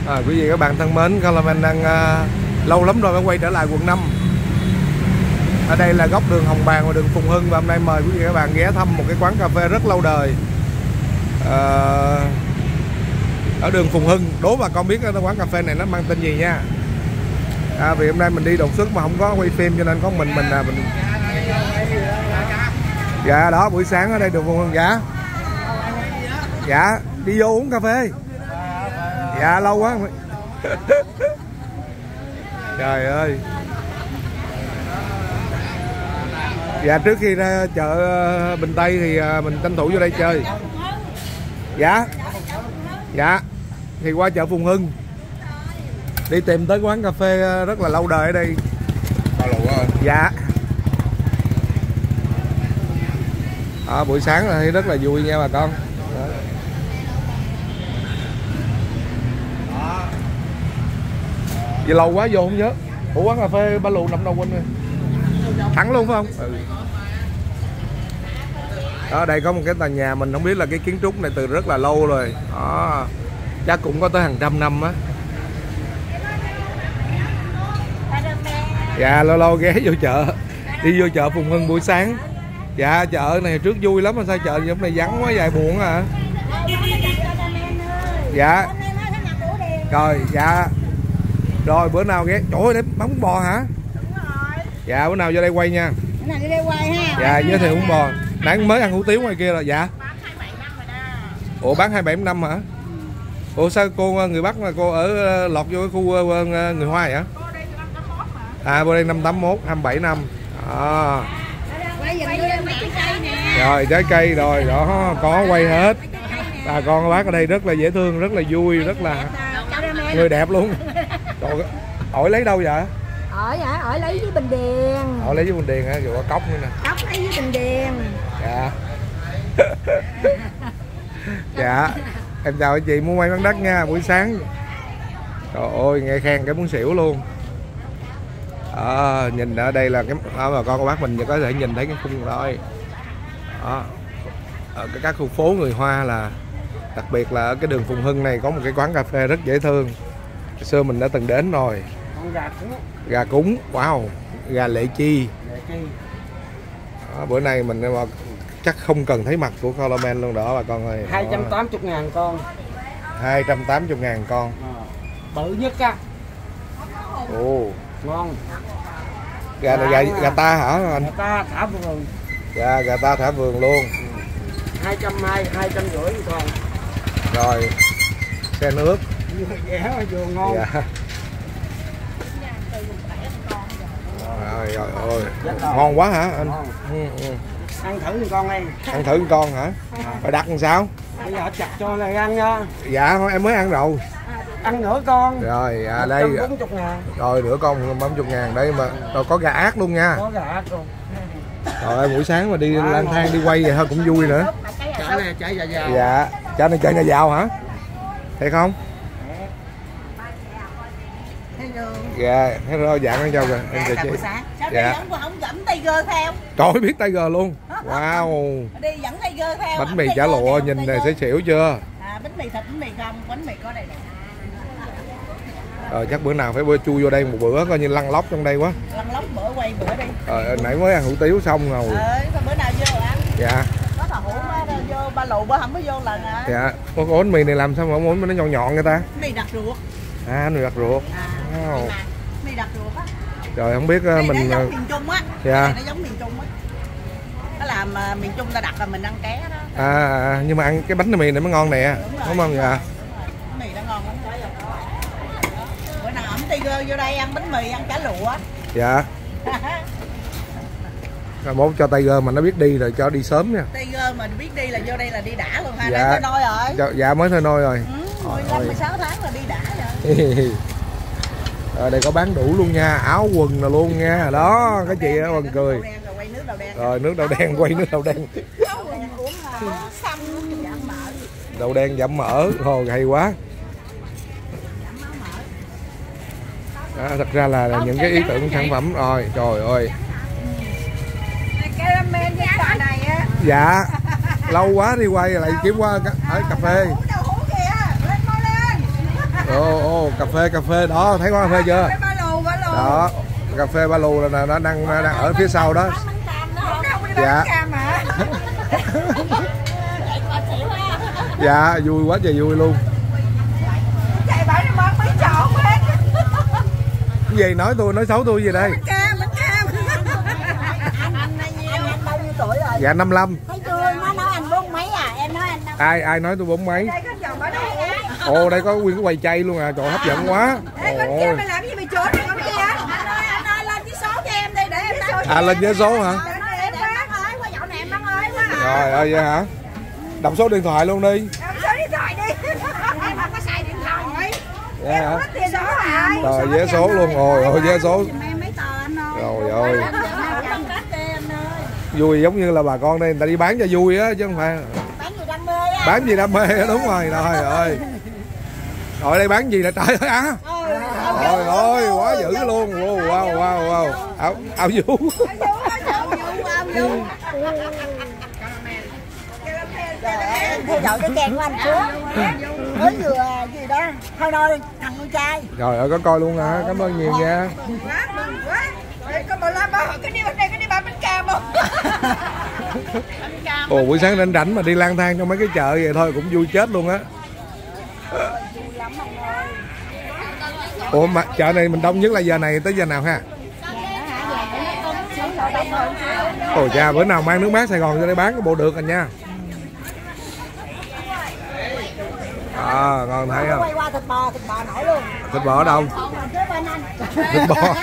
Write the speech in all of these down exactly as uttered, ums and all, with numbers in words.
À, quý vị các bạn thân mến, Colorman đang uh, lâu lắm rồi mới quay trở lại quận năm. Ở đây là góc đường Hồng Bàng và đường Phùng Hưng, và hôm nay mời quý vị các bạn ghé thăm một cái quán cà phê rất lâu đời uh, ở đường Phùng Hưng. Đố bà con biết cái quán cà phê này nó mang tên gì nha. À, vì hôm nay mình đi đột xuất mà không có quay phim cho nên có mình mình là mình. Dạ đó, buổi sáng ở đây đường Phùng Hưng. Dạ dạ đi vô uống cà phê. Dạ lâu quá. Trời ơi. Dạ trước khi ra chợ Bình Tây thì mình tranh thủ vô đây chơi. Dạ dạ thì qua chợ Phùng Hưng đi tìm tới quán cà phê rất là lâu đời ở đây. Bao lâu quá? Dạ. À, buổi sáng là rất là vui nha bà con. Vậy lâu quá vô không nhớ. Ủa quán cà phê Ba Lù nằm đâu quên rồi. Thẳng luôn phải không? Ừ. Ở đây có một cái tòa nhà mình không biết là cái kiến trúc này từ rất là lâu rồi. Đó. Chắc cũng có tới hàng trăm năm á. Dạ lâu lâu ghé vô chợ. Đi vô chợ Phùng Hưng buổi sáng. Dạ chợ này trước vui lắm mà sao chợ hôm nay vắng quá dài buồn à. Dạ. Rồi dạ. Rồi bữa nào ghé. Trời ơi, bánh bò hả? Đúng rồi. Dạ bữa nào vô đây quay nha. Bữa nào vô đây quay ha. Dạ giới thiệu bún bò. Nãy mới ăn hủ tiếu ngoài kia rồi. Dạ. Bán hai mươi bảy năm rồi đó. Ủa bán hai mươi bảy năm hả? Ủa sao cô người Bắc mà cô ở lọt vô cái khu người Hoa vậy? Cô đây năm tám mốt mà. À cô đây năm tám mốt, hai mươi bảy năm. À. Quay giùm tôi mấy trái cây nè. Rồi trái cây rồi đó có quay hết. Bà con bác ở đây rất là dễ thương, rất là vui, rất là người đẹp luôn. Trời, ổi lấy đâu vậy? Ổi hả? Ổi lấy với Bình Điền. Ổi lấy với Bình Điền hả? Rồi có cốc nữa nè. Cốc lấy với Bình Điền. Dạ. Dạ. Em chào anh chị muốn quay bán đất nha, buổi sáng. Trời ơi, nghe khen cái muốn xỉu luôn. À, nhìn ở đây là cái à, mà con bác mình có thể nhìn thấy cái khung rồi. Đó. Ở các khu phố người Hoa là đặc biệt là ở cái đường Phùng Hưng này có một cái quán cà phê rất dễ thương. Hồi xưa mình đã từng đến rồi. Gà cúng. Gà cúng, wow, gà Lệ Chi. Lệ Chi. Đó, bữa nay mình chắc không cần thấy mặt của Colorman luôn đó bà con ơi. hai trăm tám mươi ngàn con. hai trăm tám mươi ngàn con. À, bự nhất á. Ồ. Ngon. Gà này gà, gà ta hả anh? Gà ta thả vườn. Dạ gà ta thả vườn luôn. hai trăm hai, hai trăm rưỡi con. Rồi. Xe nước. Vừa rẻ vừa ngon. Dạ. Rồi rồi ơi. Ngon quá hả anh? Ừ, ừ. Ăn thử một con đi. Ăn thử một con hả? Phải đặt làm sao? Bây giờ chặt cho là ăn nha. Dạ em mới ăn rồi. Ăn nửa con. Rồi à, đây. một trăm bốn mươi ngàn. Rồi nửa con bốn mươi ngàn đây mà. Rồi có gà ác luôn nha. Có gà ác luôn. Trời ơi buổi sáng mà đi à, lang thang đi quay vậy thôi cũng vui nữa. Chả này chạy nhà giàu. Dạ. Chả này chạy nhà giàu hả? Thấy không? Dạ, thấy rồi dạng ăn cho kìa. Em dạ, chị. Sao dạ. Đi dẫn không dẫn Tiger theo? Trời ơi biết Tiger luôn. Wow. Đi dẫn Tiger theo. Bánh mì chả lụa nhìn này sẽ xỉu chưa? À, bánh mì thịt, bánh mì không, bánh mì có đây này. Rồi chắc bữa nào phải bữa chui vô đây một bữa coi như lăn lóc trong đây quá. Lăn lóc bữa quay bữa đi. Rồi nãy mới ăn hủ tiếu xong rồi. Ờ, bữa nào vô ăn. Dạ. Có thằng hủ mới vô Ba Lù bữa không có vô lần hả? Dạ. Có bánh mì này làm sao mà bánh mì nó nhọn nhọn người ta? Mì đặc ruột. À, mì đặc ruột. À, wow. Mì đặc ruột á. Rồi không biết uh, mình nó giống miền Trung á. Dạ. Nó giống miền Trung á. Nó làm uh, miền Trung ta đặt là mình ăn ké đó. À nhưng mà ăn cái bánh mì này mới ngon nè. Đúng, rồi, đúng không dạ? Bánh mì nó ngon lắm. Bữa nào ẩm Tiger vô đây ăn bánh mì, ăn chả lụa. Dạ. Rồi mốt cho Tiger mà nó biết đi rồi cho đi sớm nha. Tiger mà biết đi là vô đây là đi đã luôn ha. Dạ. Đây thôi rồi. Dạ, dạ mới thôi nôi rồi. Ừ, mười lăm mười sáu tháng là đi đã rồi. Rồi đây có bán đủ luôn nha, áo quần là luôn nha. Đó, cái chị đó còn cười. Rồi nước đậu đen, quay nước đậu đen. Đậu đen giảm mỡ, hồ hay quá. Đó, thật ra là, là những cái ý tưởng sản phẩm rồi, trời ơi. Dạ, lâu quá đi quay lại kiếm qua ở cà phê. Ô ô cà phê cà phê đó, thấy quán cà phê chưa? Đó, cà phê Ba Lù là nó đang đang ở phía sau đó. Dạ. Dạ vui quá trời vui luôn. Chạy bảo nó bán mấy chỗ hết. Cái gì nói tôi nói xấu tôi gì đây? Bánh cam, bánh cam. Anh anh bao nhiêu tuổi rồi? Dạ năm mươi lăm. Thấy chưa, nó nói anh bốn mấy à, em nói anh năm. Ai ai nói tôi bốn mấy? Đây có chồng ở đây. Ồ đây có nguyên cái quầy chay luôn à, trời hấp dẫn quá. Ê con kia mày làm gì mày trốn đi con kia? Anh ơi, anh ơi lên cái số cho em đi để em nói. À lên với số hả? Rồi ơi vậy hả? Đọc số điện thoại luôn đi. Đọc số điện thoại đi. Em không có xài điện thoại. Dạ hả? Vé số hả? Rồi vé số luôn rồi, ôi vé số. Rồi ơi. Vui giống như là bà con đây người ta đi bán cho vui á chứ không phải. Bán gì đam mê á. Bán gì đam mê á, đúng rồi. Trời ơi. Rồi đây bán gì là trời ơi á. Trời ơi quá dữ luôn. Wow wow wow. wow. Áo áo vú. Theo dõi cái kênh của anh Phước mới vừa gì đó thôi thôi thằng con trai. Rồi ơi có coi luôn hả? Cảm ơn nhiều nha. Quá mừng quá. Có bộ la bao cái đi bên đây cái đi bán bánh cam không? Ồ buổi sáng rảnh rảnh mà đi lang thang trong mấy cái chợ vậy thôi cũng vui chết luôn á. Ủa mà chợ này mình đông nhất là giờ này tới giờ nào ha? Ồ cha bữa nào mang nước mát Sài Gòn cho đây bán cái bộ được rồi nha. À con thấy không? Quay qua thịt bò, thịt bò nổi luôn. Thịt bò ở đâu? Thịt bò.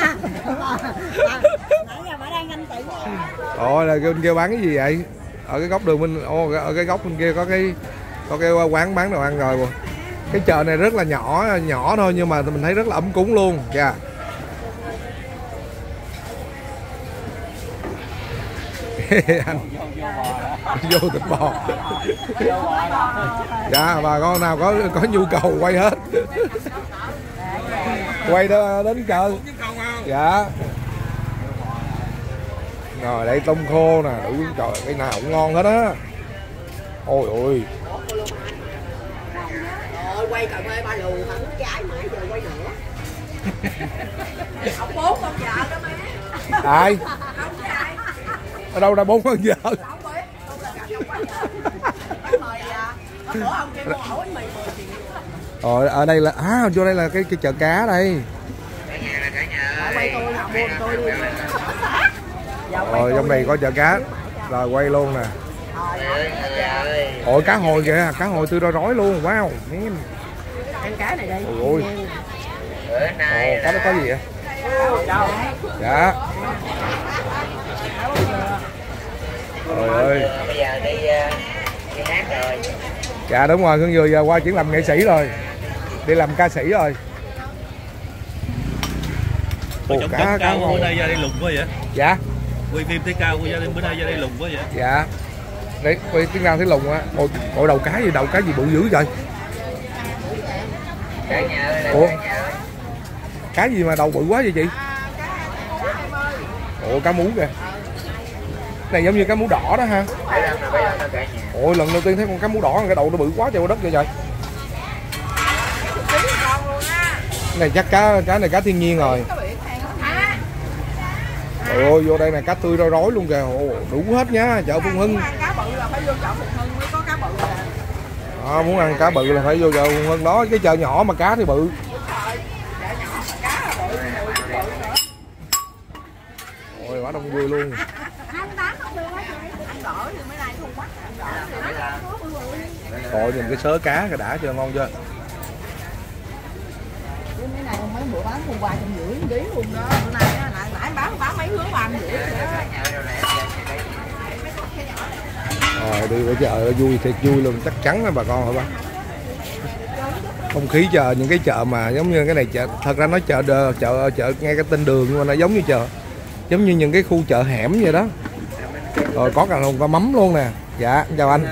Nãy giờ bà đang anh tỷ. Ồ là bên kia bán cái gì vậy? Ở cái góc đường bên ô ở cái góc bên kia có cái có cái quán bán đồ ăn rồi. Cái chợ này rất là nhỏ nhỏ thôi nhưng mà mình thấy rất là ấm cúng luôn kìa. Yeah. Anh vô thịt bò. Dạ bà con nào có có nhu cầu quay hết. Quay đó, đến chợ. Dạ. Rồi đây tôm khô nè, đủ trời cái nào cũng ngon hết á. Ôi ôi. Ôi quay cà phê Ba Lù thẳng trái mãi giờ quay nữa. Ông bốn con vợ đó má. Ai? Ở đâu ra bốn con vợ? Rồi ở đây là à vô đây là cái, cái chợ cá đây. Rồi trong này có chợ cá. Rồi quay luôn nè. Ôi cá hồi kìa, cá hồi tươi rói rói luôn. Wow. Ăn cá này đi. Ôi ôi. Ồ, cá nó có gì vậy? Dạ. Trời ơi. Bây giờ đi đi hát rồi. Dạ đúng rồi, Hương vừa giờ qua chuyển làm nghệ sĩ rồi. Đi làm ca sĩ rồi. Ồ, cá cá cao bữa nay ra đây lùng quá vậy? Dạ. Quay phim thấy cao của gia đình bữa nay ra đây lùng quá vậy? Dạ. Đấy, quay tiếng nào thấy lùng á. Ôi, ôi đầu cá gì, đầu cá gì bự dữ vậy? Ủa? Cá gì mà đầu bự quá vậy chị? Ồ cá mú kìa. Này giống như cá mú đỏ đó ha. Ôi lần đầu tiên thấy con cá mú đỏ cái đầu nó bự quá trời đất vậy trời. Cái này chắc cá cá này cá thiên nhiên rồi. Ôi vô đây này cá tươi roi rói luôn kìa. Ồ, đủ hết nhá, chợ Phùng Hưng. Cá bự là phải vô chợ Phùng Hưng mới có cá bự. À, muốn ăn cá bự là phải vô chợ Phùng Hưng đó, cái chợ nhỏ mà cá thì bự. Ôi quá đông vui luôn. Trời nhìn cái sớ cá cái đã chưa, ngon chưa? Cái này mấy bữa bán hôm qua trăm rưỡi ký luôn đó. Bữa nay lại nãy bán bán mấy hướng ba rưỡi. Rồi đi ở chợ vui thiệt vui luôn, chắc chắn là bà con hả bác? Không khí chợ những cái chợ mà giống như cái này chợ, thật ra nó chợ chợ chợ ngay cái tên đường nhưng mà nó giống như chợ, giống như những cái khu chợ hẻm vậy đó. Rồi có cả hồng có mắm luôn nè. Dạ chào anh.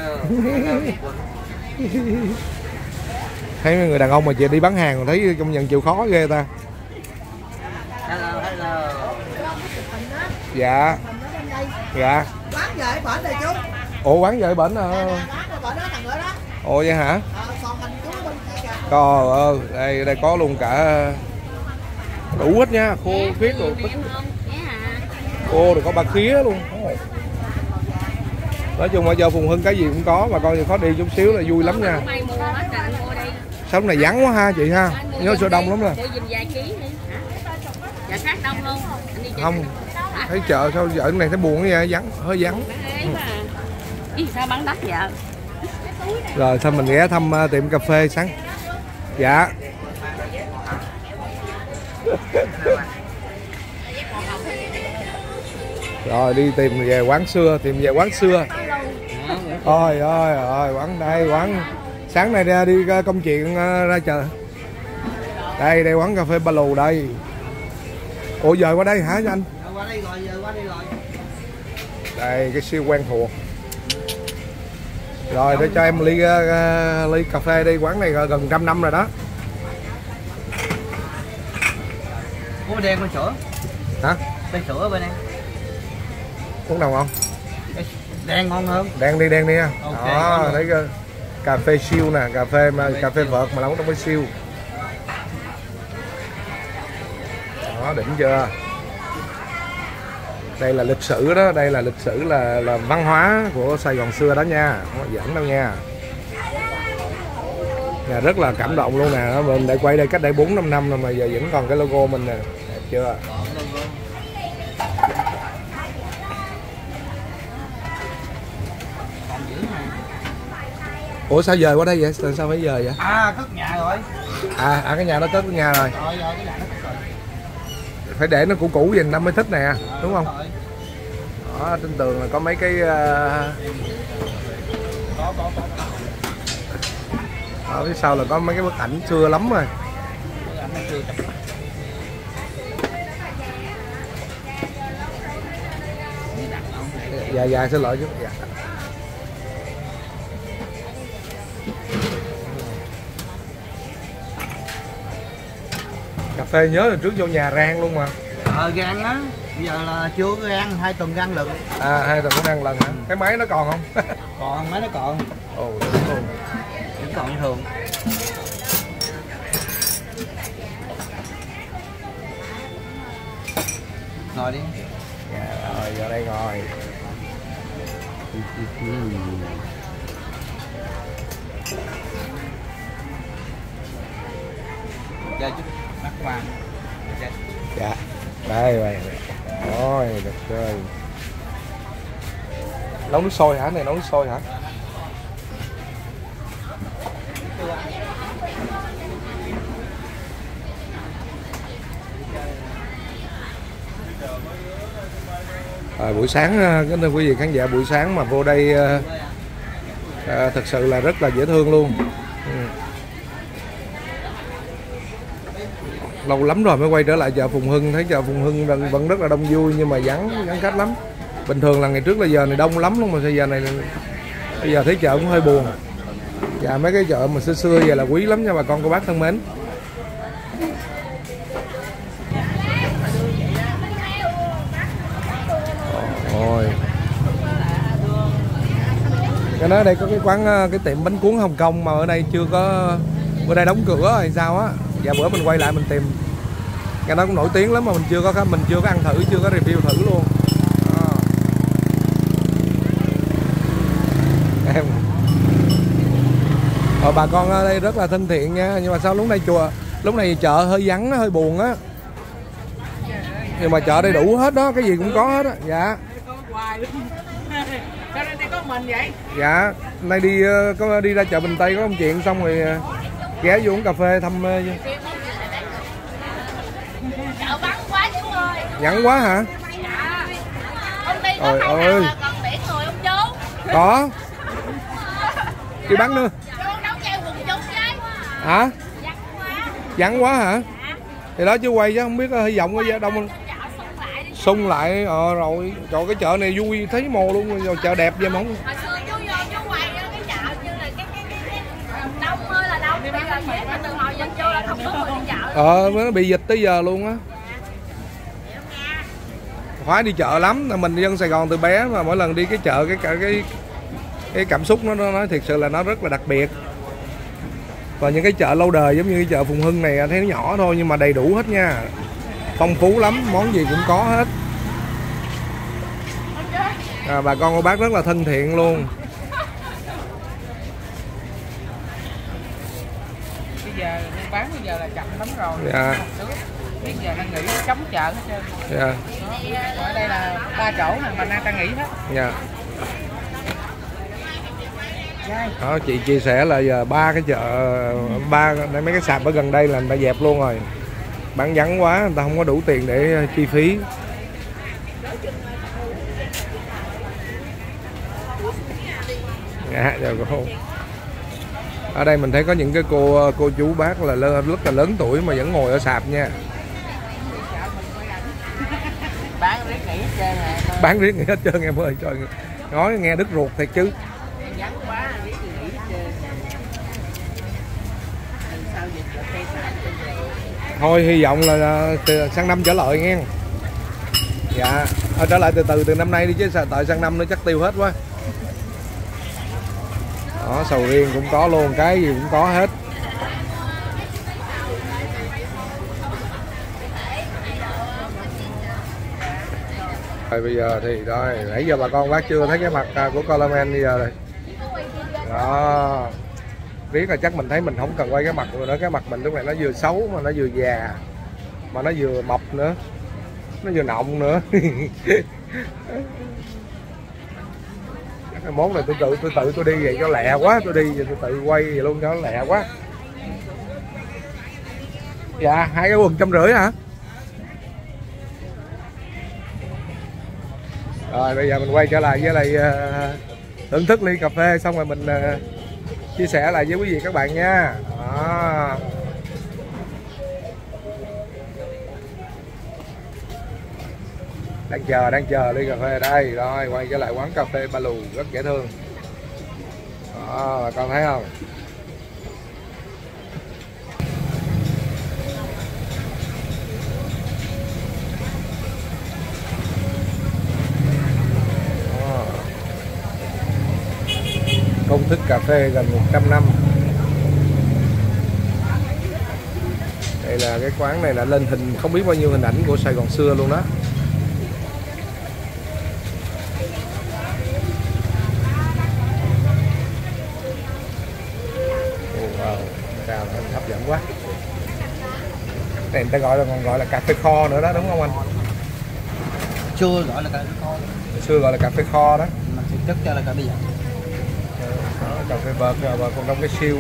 Thấy mấy người đàn ông mà chị đi bán hàng còn thấy công nhận chịu khó ghê ta. Hello, hello. Dạ. Dạ. Bán về bển này chú. Ủa quán về bển à? Bển đó thằng nữa đó. Ồ vậy hả? Ờ, còn mình chú bên kia kìa. Trời ơi, đây đây có luôn cả đủ hết nha, khô khiết rồi, khô rồi có ba khía luôn. Nói chung là giờ Phùng Hưng cái gì cũng có, bà con thì khó đi chút xíu là vui lắm nha. Sao này vắng quá ha chị ha, nhớ số đông lắm rồi. Không, thấy chợ sao giờ này thấy buồn vậy, vắng, hơi vắng. Sao bán đắt vậy? Rồi thôi mình ghé thăm uh, tiệm cà phê sáng. Dạ. Rồi đi tìm về quán xưa, tìm về quán xưa. Ôi ôi ôi, quán đây, quán sáng nay ra đi công chuyện uh, ra chợ. Đây đây quán cà phê Ba Lù đây. Ủa giờ qua đây hả anh? Qua đây rồi, giờ qua đây rồi. Đây cái siêu quen thuộc. Rồi để cho em ly uh, ly cà phê đi, quán này gần trăm năm rồi đó. Có đen con sữa. Hả? Bên sữa bên em. Uống nào ngon? Đen ngon hơn. Đen đi, đen đi nha. Okay, đó, thấy uh, cà phê siêu nè, cà phê mà cà phê vợt mà nấu trong cái siêu. Đó, đỉnh chưa? Đây là lịch sử đó, đây là lịch sử là là văn hóa của Sài Gòn xưa đó nha, không có giỡn đâu nha. Nhà rất là cảm động luôn nè, mình đã quay đây cách đây bốn năm năm rồi mà giờ vẫn còn cái logo mình nè, đẹp chưa? Ủa sao dời qua đây vậy? Sao phải dời vậy? À, cất nhà rồi. À, à cái nhà nó cất cái nhà rồi. Rồi rồi, cái nhà nó cất rồi. Phải để nó cũ cũ vậy năm mới thích nè, đúng không? Đó, trên tường là có mấy cái uh... Có có có. Ở phía sau là có mấy cái bức ảnh xưa lắm rồi. Dạ dạ xin lỗi chứ. Dạ. Cà phê nhớ là trước vô nhà rang luôn mà. Ờ rang á, bây giờ là chưa có rang, hai tuần rang lần. À hai tuần có rang lần hả? Ừ. Cái máy nó còn không? Còn máy nó còn. Ồ đúng luôn. Vẫn còn thường. Ngồi đi. Dạ rồi, giờ đây ngồi. Chơi chút bắt qua. Dạ. Đây rồi. Ôi được chơi. Nấu nước sôi hả? Này nấu nước sôi hả? À, buổi sáng kính thưa quý vị khán giả, buổi sáng mà vô đây à, à, thật sự là rất là dễ thương luôn. Ừ. Lâu lắm rồi mới quay trở lại chợ Phùng Hưng, thấy chợ Phùng Hưng vẫn, vẫn rất là đông vui nhưng mà vắng vắng khách lắm. Bình thường là ngày trước là giờ này đông lắm luôn mà giờ này bây giờ thấy chợ cũng hơi buồn. Dạ mấy cái chợ mà xưa xưa giờ là quý lắm nha bà con cô bác thân mến. Ôi. Cái nói đây có cái quán cái tiệm bánh cuốn Hồng Kông mà ở đây chưa có, bữa đây đóng cửa rồi sao á. Dạ bữa mình quay lại mình tìm. Cái đó cũng nổi tiếng lắm mà mình chưa có mình chưa có ăn thử, chưa có review thử luôn. Đó. Em. Rồi bà con ở đây rất là thân thiện nha, nhưng mà sao lúc này chùa, lúc này chợ hơi vắng hơi buồn á. Nhưng mà chợ đây đủ hết đó, cái gì cũng có hết á. Dạ. Sao đây có mình vậy? Dạ, nay đi có đi ra chợ Bình Tây có công chuyện xong rồi ghé vô uống cà phê thăm. Chợ vắng quá chú ơi. Vắng quá hả? Dạ. Công ty có Trời khai ơi. nào còn tuyển người không chú? Có. Đi bán nữa. Chú nấu treo quần chúng với. Hả? Vắng quá. Vắng quá hả? Dạ. Thì đó chứ quay chứ không biết hy vọng có đông không? Chợ xung lại đi. Xung lại ờ rồi, trời cái chợ này vui thấy mồ luôn, rồi chợ đẹp vậy mà không. Hồi xưa chú vô chú quay ở cái chợ như là cái cái cái, cái đông ơi là đông, bây giờ dễ mà từ hồi dân vô là không có người đi chợ. Ờ nó bị dịch tới giờ luôn á. Khoái đi chợ lắm, mình dân Sài Gòn từ bé mà mỗi lần đi cái chợ cái cái cái, cái cảm xúc nó nó nói thiệt sự là nó rất là đặc biệt. Còn những cái chợ lâu đời giống như cái chợ Phùng Hưng này thấy nó nhỏ thôi nhưng mà đầy đủ hết nha, phong phú lắm, món gì cũng có hết. À, bà con cô bác rất là thân thiện luôn. Bây giờ bán bây giờ là chậm lắm rồi. Dạ. Bây giờ đang nghỉ chống chợ hết trơn. Dạ. Ở đây là ba chỗ này mà đang nghỉ hết. Dạ. Đó, chị chia sẻ là giờ ba cái chợ, ba mấy cái sạp ở gần đây là người ta dẹp luôn rồi, bán vắng quá, người ta không có đủ tiền để chi phí. Dạ, chào cô. Ở đây mình thấy có những cái cô cô chú bác là rất là lớn tuổi mà vẫn ngồi ở sạp nha. Bán riết nghỉ hết trơn rồi. Bán riết nghỉ hết trơn em ơi, trời, nói nghe đứt ruột thiệt chứ. Vắng quá riết nghỉ hết trơn. Sao dịch là cây sạp. Thôi hy vọng là từ sang năm trở lại nghe. Dạ, à, trở lại từ từ từ năm nay đi chứ tại sang năm nó chắc tiêu hết quá. Đó, sầu riêng cũng có luôn, cái gì cũng có hết. Rồi bây giờ thì rồi, nãy giờ bà con bác chưa thấy cái mặt của Coleman bây giờ rồi. Đó. Biết là chắc mình thấy mình không cần quay cái mặt rồi nữa, cái mặt mình lúc này nó vừa xấu mà nó vừa già, mà nó vừa mập nữa, nó vừa nọng nữa. Cái món này tôi tự tôi tự tôi đi vậy cho lẹ quá, tôi đi vậy tôi tự quay vậy luôn cho nó lẹ quá. Dạ, hai cái quần trăm rưỡi hả? Rồi bây giờ mình quay trở lại với lại uh, thưởng thức ly cà phê xong rồi mình uh, chia sẻ lại với quý vị các bạn nha. Đó. Đang chờ đang chờ ly cà phê đây. Rồi quay trở lại quán cà phê Ba Lù rất dễ thương. Đó, bà con thấy không? Đó. Công thức cà phê gần một trăm năm. Đây là cái quán này đã lên hình không biết bao nhiêu hình ảnh của Sài Gòn xưa luôn đó. Hấp dẫn quá. Này người ta gọi là còn gọi là cà phê kho nữa đó đúng không anh? Chưa gọi là cà phê kho. Hồi xưa gọi là cà phê kho đó. Mà thực chất cho là cà phê dặn. Đó, cà phê bợt và còn trong cái siêu.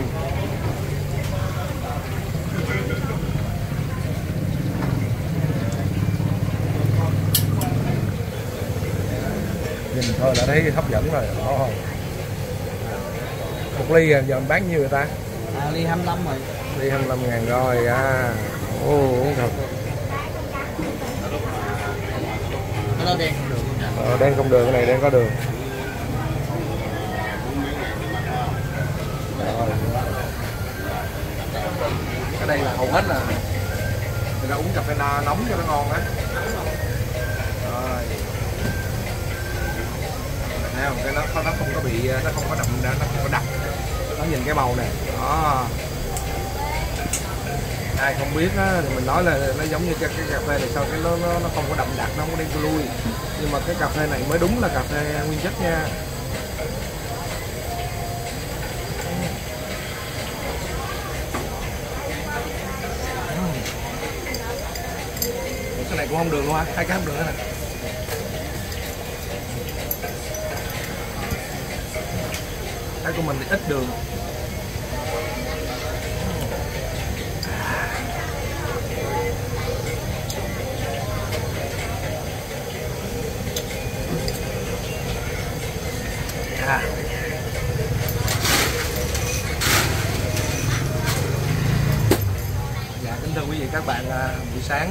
Nhìn thôi đã thấy hấp dẫn rồi. Đó. Một ly giờ mình bán nhiêu người ta? À, ly hai mươi lăm rồi. Ly hai mươi lăm ngàn rồi à. Ồ, uống thật. Cái đó đen không được. Ờ, đen không được, cái này đen có đường. Rồi. Cái đây là hầu hết là người ta uống cà phê nóng cho nó ngon á. Rồi. Thấy không? Cái nó nó không có bị, nó không có đậm, nó không có đặc. Nó nhìn cái màu này. Đó. Ai không biết á thì mình nói là nó giống như cái, cái cà phê này sao cái nó, nó nó không có đậm đặc, nó không có đen lui, nhưng mà cái cà phê này mới đúng là cà phê nguyên chất nha. Cái này cũng không đường luôn hả? Hai cái không đường nữa nè. Cái của mình thì ít đường. À. Dạ kính thưa quý vị các bạn, buổi sáng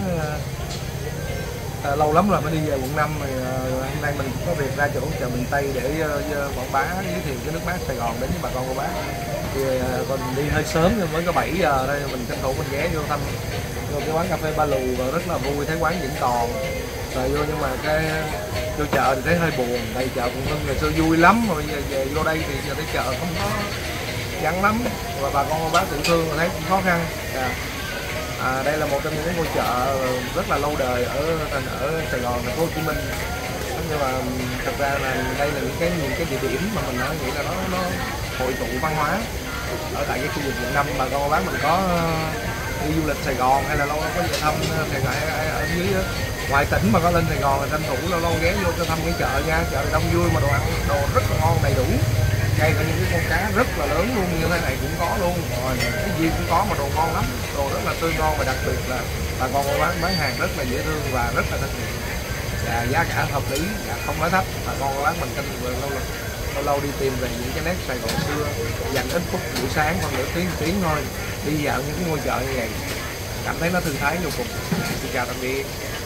à, lâu lắm rồi mới đi về quận năm rồi, à, hôm nay mình cũng có việc ra chỗ chợ Bình Tây để uh, quảng bá giới thiệu cái nước mát Sài Gòn đến với bà con cô bác. Thì uh, còn đi hơi sớm nhưng mới có bảy giờ đây, mình tranh thủ mình ghé vô thăm vô cái quán cà phê Ba Lù và rất là vui, thấy quán vẫn còn rồi vô, nhưng mà cái vô chợ thì thấy hơi buồn, đây chợ Phùng Hưng ngày xưa vui lắm, mà bây giờ về vô đây thì giờ thấy chợ không có vắng lắm và bà con cô bác tiểu thương thấy cũng khó khăn. À, à, đây là một trong những cái ngôi chợ rất là lâu đời ở ở Sài Gòn, thành phố Hồ Chí Minh. Nhưng mà thật ra là đây là những cái những cái địa điểm mà mình nói nghĩ là nó nó hội tụ văn hóa ở tại cái khu vực quận năm. Bà con cô bác mình có đi du lịch Sài Gòn hay là lâu lâu có về thăm Sài Gòn ở dưới ngoài tỉnh mà có lên Sài Gòn là tranh thủ lâu lâu ghé vô cho thăm cái chợ nha. Chợ đông vui mà đồ ăn đồ rất là ngon đầy đủ. Ngay cả những cái con cá rất là lớn luôn như thế này cũng có luôn, rồi cái gì cũng có mà đồ ngon lắm, đồ rất là tươi ngon và đặc biệt là bà con cô bác bán hàng rất là dễ thương và rất là thân thiện. Và giá cả hợp lý, và không quá thấp. Bà con cô bác mình canh lâu lâu lâu lâu đi tìm về những cái nét Sài Gòn xưa, dành ít phút buổi sáng khoảng nửa tiếng một tiếng thôi đi dạo những cái ngôi chợ như vậy, cảm thấy nó thư thái vô cùng. Xin chào tạm biệt.